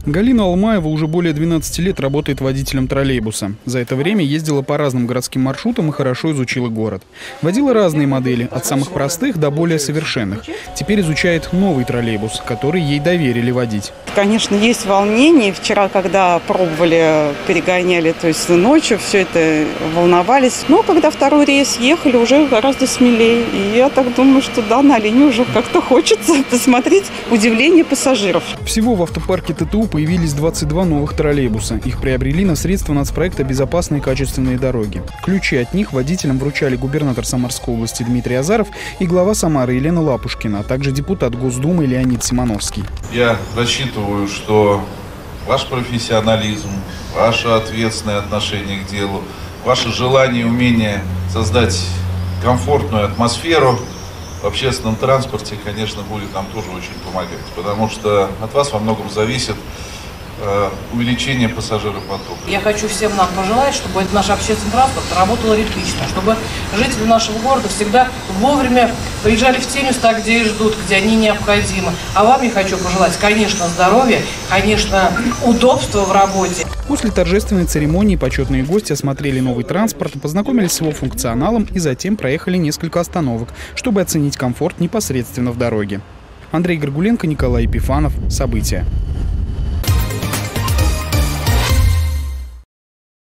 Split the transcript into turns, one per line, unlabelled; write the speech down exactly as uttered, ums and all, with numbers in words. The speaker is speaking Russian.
Галина Алмаева уже более двенадцати лет работает водителем троллейбуса. За это время ездила по разным городским маршрутам и хорошо изучила город. Водила разные модели, от самых простых до более совершенных. Теперь изучает новый троллейбус, который ей доверили водить.
Конечно, есть волнение. Вчера, когда пробовали, перегоняли, то есть ночью, все это волновались. Но когда второй рейс ехали, уже гораздо смелее. И я так думаю, что да, на линии уже как-то хочется посмотреть удивление пассажиров.
Всего в автопарке ТТУ появились двадцать два новых троллейбуса. Их приобрели на средства нацпроекта «Безопасные и качественные дороги». Ключи от них водителям вручали губернатор Самарской области Дмитрий Азаров и глава Самары Елена Лапушкина, а также депутат Госдумы Леонид Симоновский.
Я рассчитываю, что ваш профессионализм, ваше ответственное отношение к делу, ваше желание и умение создать комфортную атмосферу в общественном транспорте, конечно, будет нам тоже очень помогать, потому что от вас во многом зависит э, увеличение пассажиропотока.
Я хочу всем нам пожелать, чтобы этот наш общественный транспорт работал ритмично, чтобы жители нашего города всегда вовремя приезжали в те места, где их ждут, где они необходимы. А вам я хочу пожелать, конечно, здоровья, конечно, удобства в работе.
После торжественной церемонии почетные гости осмотрели новый транспорт, познакомились с его функционалом и затем проехали несколько остановок, чтобы оценить комфорт непосредственно в дороге. Андрей Горгуленко, Николай Епифанов. События.